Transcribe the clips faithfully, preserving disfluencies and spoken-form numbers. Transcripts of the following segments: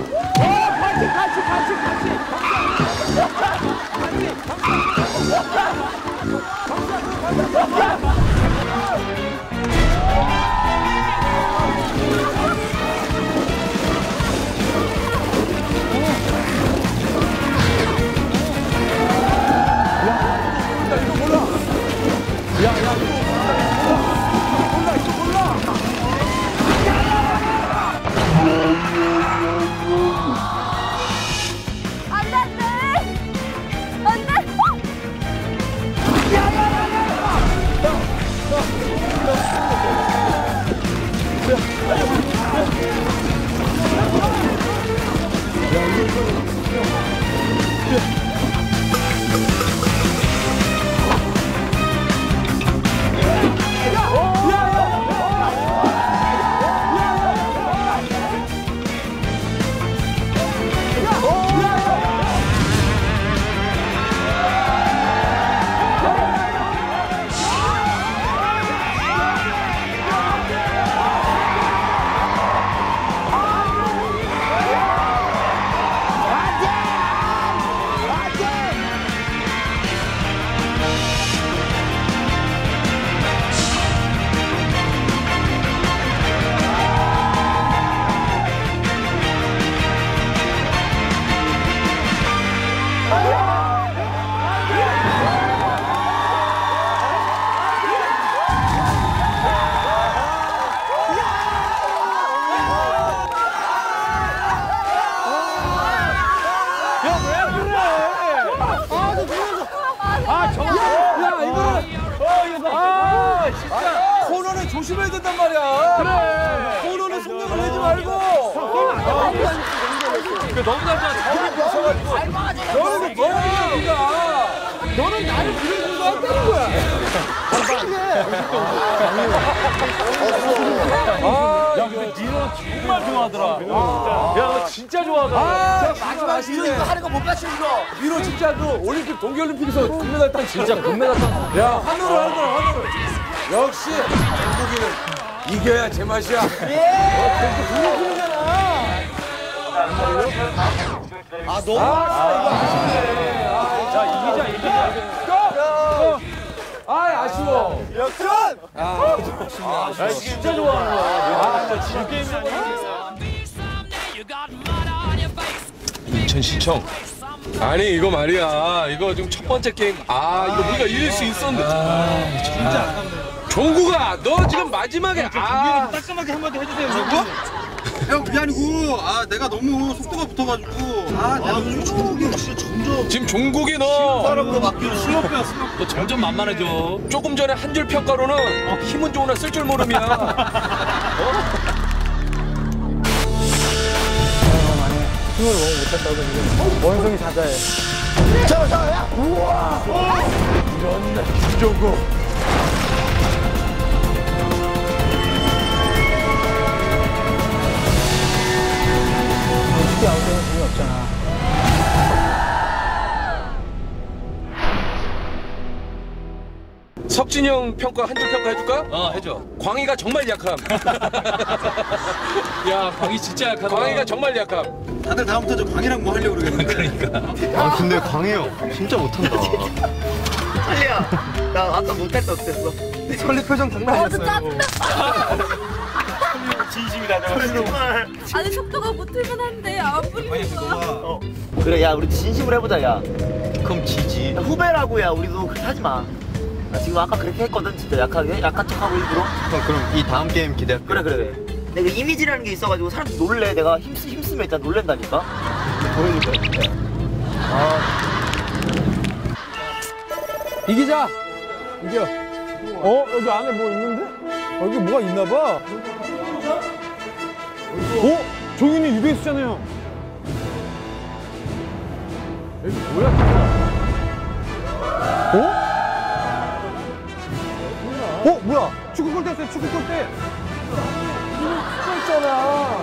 같이 같이 같이 같이 야, 이거 몰라. 야, 야, 이거 몰라. 이거 몰라. 안 돼, 안 돼! 안 돼! 야, 야, 야, 야, 야! 조심해야 된단 말이야. 그래. 코너는 속력을 내지 말고. 너무 잘 봐. 너는 뭐 하는 거야? 너는 나를 그려준 거 같다는 거야. 아, 야, 근데 니는 정말 좋아하더라. 야, 너 진짜 좋아하더라. 아, 마지막 이거 이거 하는 거 못 맞추는 거. 미로 진짜 그 올림픽 동계올림픽에서 금메달 딴 진짜 금메달 딴. 야, 한우를 하는 거야, 한우를. 역시 한국인은 이겨야 제맛이야. 예. 어, 그렇게 아, 너무 아쉽네. 자, 이기자, 이기자. 고! 아, 아쉬워. 역전! 아, 아, 아, 진짜 좋아하는 거야. 아, 진짜 질 게임이 아니야. 인천시청. 아니 이거 말이야. 이거 지금 첫 번째 게임. 아 이거 우리가 이길 수 있었는데. 아, 진짜 아깝네. 종국아, 너 지금 마지막에 아 깔끔하게 한마디 해주세요. 종국? 형 그게 아니고 아 내가 너무 속도가 붙어가지고 아 내가 요즘 종국이 진짜 점점 지금 종국이 너 사람으로 바뀌는 슬로프야 슬로프. 너 점점 만만해져. 조금 전에 한 줄 평가로는 어, 힘은 좋으나 쓸 줄 모름이야. 어? 힘을 너무 못한다고 지금 원성이 자자해. 자, 자, 야! 우와! 이런 김종국. 쉽게 아웃되는 분이 없잖아. 석진이 형 평가 한 줄 평가 해줄까? 어, 해줘. 광희가 정말 약함. 야, 광희 진짜 약하다. 광희가 정말 약함. 다들 다음부터 저 광이랑 뭐 하려고 그러겠는데. 그러니까. 아 근데 광해요 진짜 못한다. 설리야, 나 아까 못할 때 어땠어? 설리 표정 장난 어, 진짜 아니었어요. 진심이다. 정말. 아니 속도가 붙을만 한데 안 풀리니까. 어. 그래, 야 우리 진심으로 해보자, 야. 그럼 지지. 후배라고, 야 우리도 그렇게 하지 마. 나 지금 아까 그렇게 했거든, 진짜 약하게, 약한 척하고 일부러. 형 그럼 이 다음 게임 기대할게. 그래, 그래, 그래. 내가 이미지라는 게 있어가지고 사람들이 놀래. 내가 힘쓰 힘쓰면 일단 놀랜다니까. 보여줄 거야, 진짜. 아. 이기자. 이겨. 어? 여기 안에 뭐 있는데? 여기 뭐가 있나 봐. 어? 종윤이 유배수잖아요. 여기 뭐야, 진짜? 어? 어? 뭐야? 축구 골대 했어요, 축구 골대. 축구 했잖아.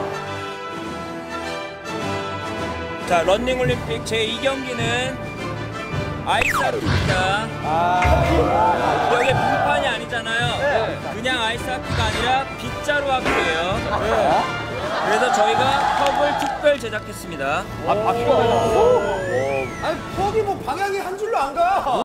자, 런닝올림픽 제이 경기는 아이스하키입니다. 아. 여기 물판이 아니잖아요. 네. 그냥 아이스하키가 아니라 빗자루 하키예요. 네. 그래서 저희가 컵을 특별 제작했습니다. 아, 바퀴가 아니 퍽이 뭐 방향이 한 줄로 안 가.